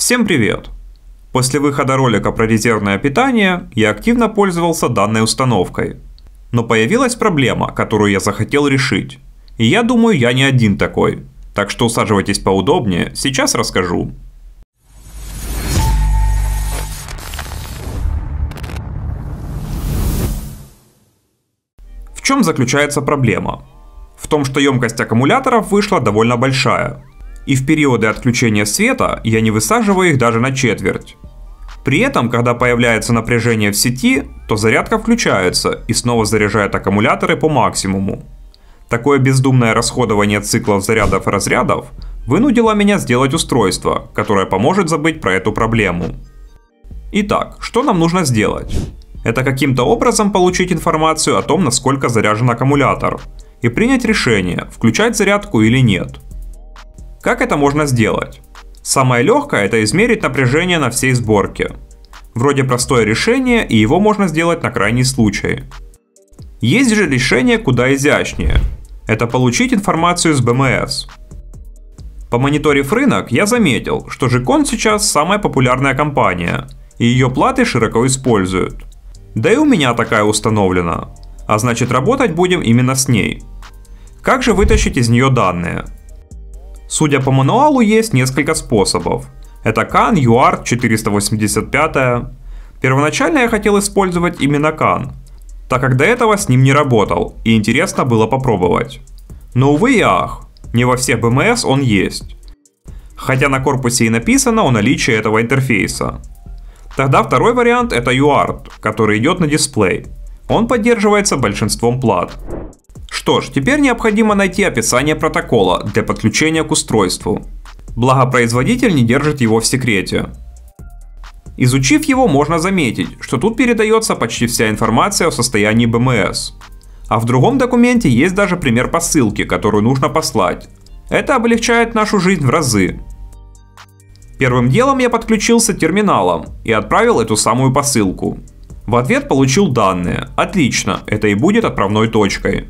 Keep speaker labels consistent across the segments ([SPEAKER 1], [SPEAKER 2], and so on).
[SPEAKER 1] Всем привет! После выхода ролика про резервное питание я активно пользовался данной установкой. Но появилась проблема, которую я захотел решить. И я думаю, я не один такой. Так что усаживайтесь поудобнее, сейчас расскажу. В чем заключается проблема? В том, что емкость аккумуляторов вышла довольно большая. И в периоды отключения света я не высаживаю их даже на четверть. При этом, когда появляется напряжение в сети, то зарядка включается и снова заряжает аккумуляторы по максимуму. Такое бездумное расходование циклов зарядов и разрядов вынудило меня сделать устройство, которое поможет забыть про эту проблему. Итак, что нам нужно сделать? Это каким-то образом получить информацию о том, насколько заряжен аккумулятор, и принять решение, включать зарядку или нет. Как это можно сделать? Самое легкое — это измерить напряжение на всей сборке. Вроде простое решение, и его можно сделать на крайний случай. Есть же решение куда изящнее. Это получить информацию с БМС. Помониторив рынок, я заметил, что Жикон сейчас самая популярная компания, и ее платы широко используют. Да и у меня такая установлена, а значит работать будем именно с ней. Как же вытащить из нее данные? Судя по мануалу, есть несколько способов. Это CAN, UART 485. Первоначально я хотел использовать именно CAN, так как до этого с ним не работал и интересно было попробовать. Но увы и ах, не во всех БМС он есть. Хотя на корпусе и написано о наличии этого интерфейса. Тогда второй вариант — это UART, который идет на дисплей. Он поддерживается большинством плат. Что ж, теперь необходимо найти описание протокола для подключения к устройству. Благо производитель не держит его в секрете. Изучив его, можно заметить, что тут передается почти вся информация о состоянии БМС. А в другом документе есть даже пример посылки, которую нужно послать. Это облегчает нашу жизнь в разы. Первым делом я подключился терминалом и отправил эту самую посылку. В ответ получил данные. Отлично, это и будет отправной точкой.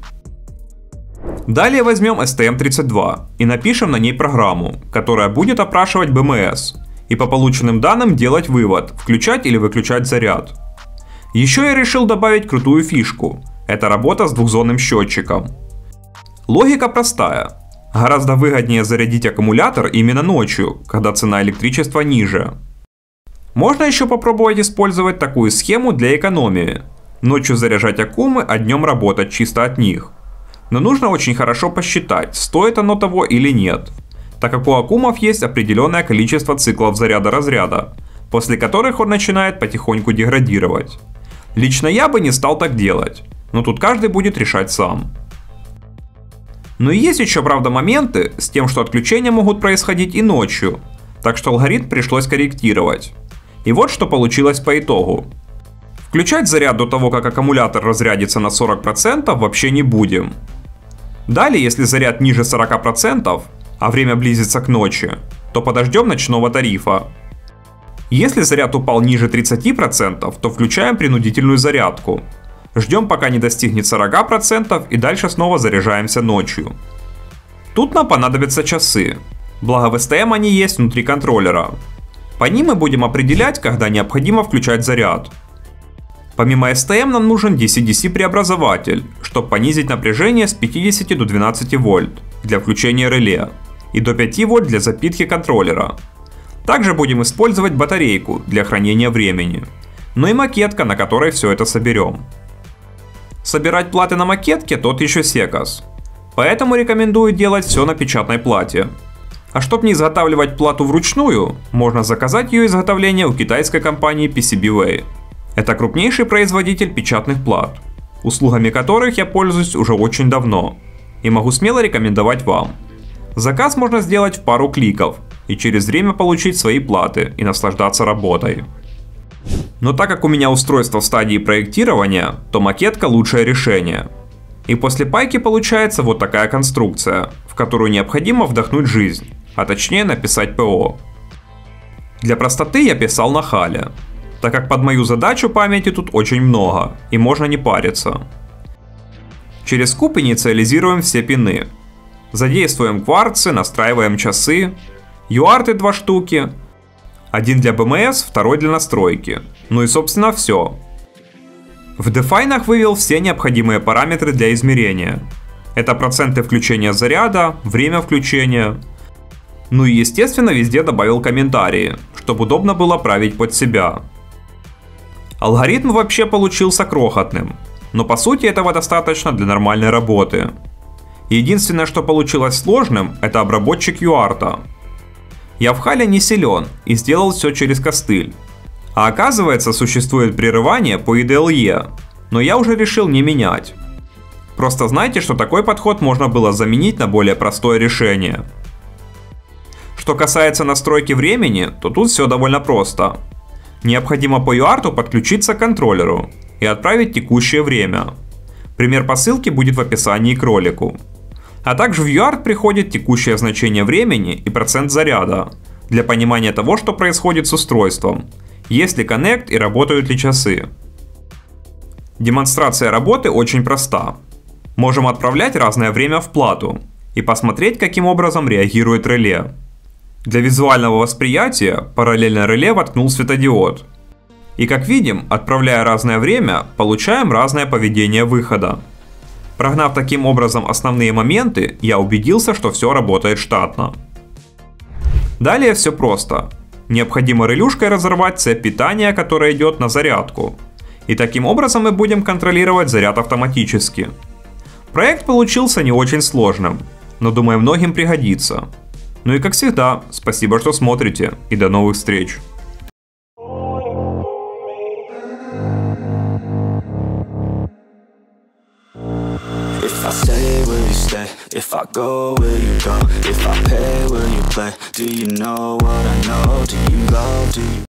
[SPEAKER 1] Далее возьмем STM32 и напишем на ней программу, которая будет опрашивать БМС и по полученным данным делать вывод, включать или выключать заряд. Еще я решил добавить крутую фишку. Это работа с двухзонным счетчиком. Логика простая. Гораздо выгоднее зарядить аккумулятор именно ночью, когда цена электричества ниже. Можно еще попробовать использовать такую схему для экономии. Ночью заряжать аккумы, а днем работать чисто от них. Но нужно очень хорошо посчитать, стоит оно того или нет, так как у аккумов есть определенное количество циклов заряда-разряда, после которых он начинает потихоньку деградировать. Лично я бы не стал так делать, но тут каждый будет решать сам. Но и есть еще, правда, моменты с тем, что отключения могут происходить и ночью, так что алгоритм пришлось корректировать. И вот что получилось по итогу. Включать заряд до того, как аккумулятор разрядится на 40%, вообще не будем. Далее, если заряд ниже 40%, а время близится к ночи, то подождем ночного тарифа. Если заряд упал ниже 30%, то включаем принудительную зарядку. Ждем, пока не достигнет 40% и дальше снова заряжаемся ночью. Тут нам понадобятся часы. Благо в STM они есть внутри контроллера. По ним мы будем определять, когда необходимо включать заряд. Помимо STM нам нужен DC-DC преобразователь, чтобы понизить напряжение с 50 до 12 вольт для включения реле и до 5 вольт для запитки контроллера. Также будем использовать батарейку для хранения времени. Ну и макетка, на которой все это соберем. Собирать платы на макетке тот еще секас. Поэтому рекомендую делать все на печатной плате. А чтобы не изготавливать плату вручную, можно заказать ее изготовление у китайской компании PCBWay. Это крупнейший производитель печатных плат, услугами которых я пользуюсь уже очень давно и могу смело рекомендовать вам. Заказ можно сделать в пару кликов и через время получить свои платы и наслаждаться работой. Но так как у меня устройство в стадии проектирования, то макетка лучшее решение. И после пайки получается вот такая конструкция, в которую необходимо вдохнуть жизнь, а точнее написать ПО. Для простоты я писал на хале, так как под мою задачу памяти тут очень много, и можно не париться. Через куб инициализируем все пины. Задействуем кварцы, настраиваем часы, UART 2 штуки, Один для BMS, второй для настройки. Ну и собственно все. В Define вывел все необходимые параметры для измерения. Это проценты включения заряда, время включения. Ну и естественно везде добавил комментарии, чтобы удобно было править под себя. Алгоритм вообще получился крохотным, но по сути этого достаточно для нормальной работы. Единственное, что получилось сложным, это обработчик UART. Я в Хале не силен и сделал все через костыль. А оказывается, существует прерывание по IDLE, но я уже решил не менять. Просто знайте, что такой подход можно было заменить на более простое решение. Что касается настройки времени, то тут все довольно просто. Необходимо по UART подключиться к контроллеру и отправить текущее время. Пример по ссылке будет в описании к ролику. А также в UART приходит текущее значение времени и процент заряда, для понимания того, что происходит с устройством, есть ли коннект и работают ли часы. Демонстрация работы очень проста. Можем отправлять разное время в плату и посмотреть, каким образом реагирует реле. Для визуального восприятия параллельно реле воткнул светодиод. И как видим, отправляя разное время, получаем разное поведение выхода. Прогнав таким образом основные моменты, я убедился, что все работает штатно. Далее все просто. Необходимо релюшкой разорвать цепь питания, которая идет на зарядку. И таким образом мы будем контролировать заряд автоматически. Проект получился не очень сложным, но думаю, многим пригодится. Ну и как всегда, спасибо, что смотрите, и до новых встреч.
[SPEAKER 2] If I stay, will you stay? If I go, will you go? If I pay, will you play? Do you know what I know? Do you love? Do you